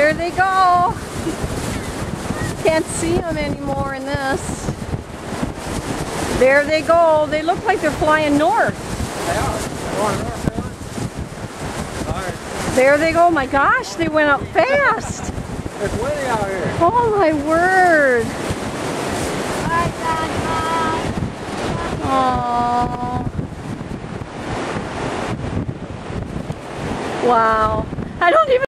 There they go. Can't see them anymore in this. There they go. They look like they're flying north. They are. They're going north. There they go. My gosh, they went up fast. It's windy out here. Oh my word. Aww. Wow. I don't even